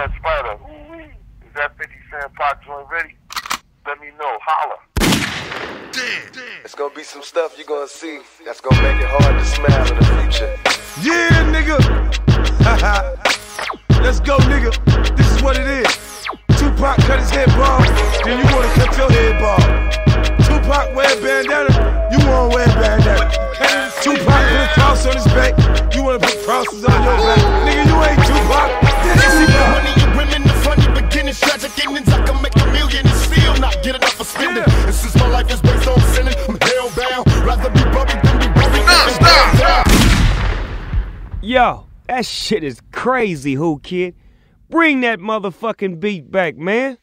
Red Spider. Is that 50 Cent Pop joint ready? Let me know. Holla. Damn. It's gonna be some stuff you're gonna see that's gonna make it hard to smile in the future. Yeah, nigga. Let's go, nigga. This is what it is. Tupac cut his head bald, then you wanna cut your head bald. Tupac wear a bandana, you wanna wear a bandana. Tupac put a cross on his back, you wanna put crosses on your back. Nigga, you ain't Tupac. Money and women, the funny beginnings, tragic endings. I can make $1 million and still not get enough for spending. And since my life is based on sinning, I'm hellbound. Rather be buried than be buried. Yo, that shit is crazy, Who Kid. Bring that motherfucking beat back, man.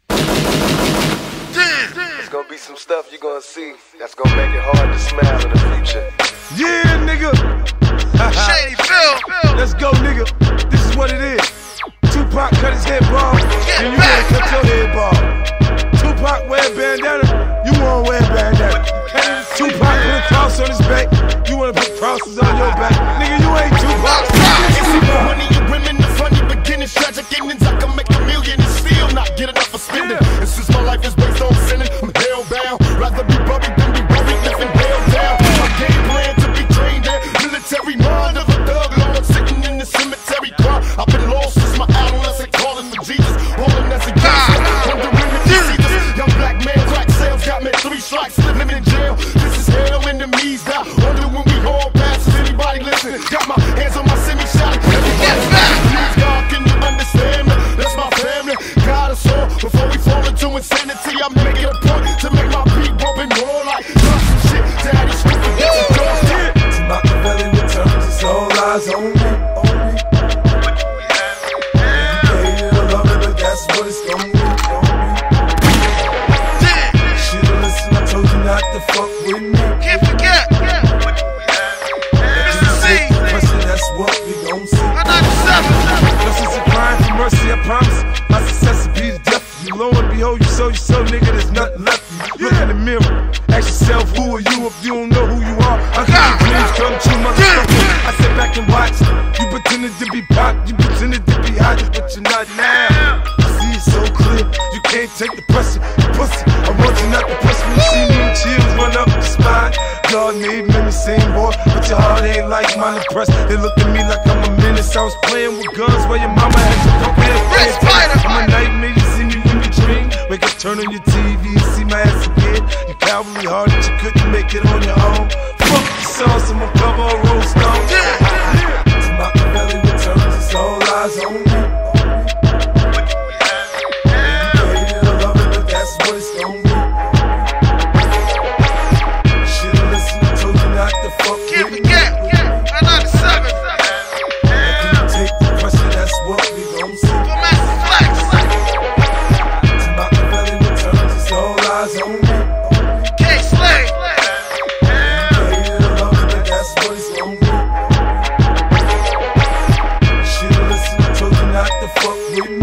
It's gonna be some stuff you're gonna see that's gonna make it hard to smile in the future. Yeah, nigga. Shady Phil. Let's go, nigga. This is what it is. Tupac cut his head bald, then you wanna cut your head bald. Tupac wear a bandana, you wanna wear a bandana. Tupac put a cross on his back, you wanna put crosses on your back. Nigga, you ain't Tupac. Money and women, the funny beginnings, tragic endings. I can make $1 million and still not get enough for spending. And since my life is based on sinning, I'm hellbound. Rather be buried than be buried, living hell down. My game plan to be trained in military mind of a thug lord sitting in the cemetery cry. I've been lost since my adolescent, calling for Jesus, rolling as a gangster, wondering if you see this. Young black man, crack sales got me 3 strikes, living in jail. This is hell in the me's now. Wonder when we all pass. Is anybody listening? Got my hands on my semi-shot. Please God, can you understand me? That's my family. God us all. Before we fall into insanity, I'm making a point to make my beat bumping more like some shit. Daddy, stupid, get the door. To Machiavelli returns, it's all eyes on me. You love it, but that's what it's gonna be. Should've listened, I told you not to fuck with me. Can't forget. Mr. C. That's what we gon' see. 197. Blessings and crying for mercy, I promise. My success will be the death of you. Lo and behold, you so, nigga, there's nothing left of you. Look in the mirror, ask yourself, who are you if you don't know who you are? I got your dreams come true, motherfucker. I sit back and watch. You pretended to be pop, you pretended to be hot, but you're not now. I see it so clear, you can't take the pressure. You pussy, I want you not to press me. You see me and chills run up the spine. Y'all need me the same boy, but your heart ain't like mine. Impressed, they look at me like I'm a menace. I was playing with guns while your mama had to pump Red Spider. I'm a nightmare, you see me when you dream. Wake up, turn on your TV, and see my ass again. You cowardly hard that you couldn't make it on your own. Fuck the sauce, I'm a cover of Rolling Stone. To Machiavelli returns, it's all eyes on me. You hated or love it, but that's what it's gonna be. Should've listened, I told you not to fuck with me. Can't forget. 197. Take the pressure, that's what we gon' see. For Master Flex. To Machiavelli returns, it's all eyes on me. K-Slay. Hated or love it, but that's what it's gon' be. Should've listened, I told you not to fuck with me.